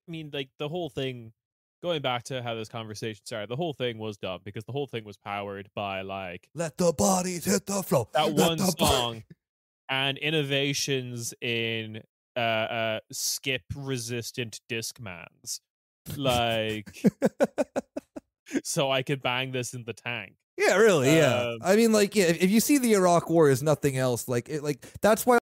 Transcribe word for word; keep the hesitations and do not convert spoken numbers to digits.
I mean, like, the whole thing, going back to how this conversation started, the whole thing was dumb because the whole thing was powered by, like, let the bodies hit the floor. That Let one the song and innovations in uh, uh, skip-resistant Discmans. Like, so I could bang this in the tank. Yeah, really, yeah. Um, I mean, like, yeah, if you see the Iraq War as nothing else, like, it, like that's why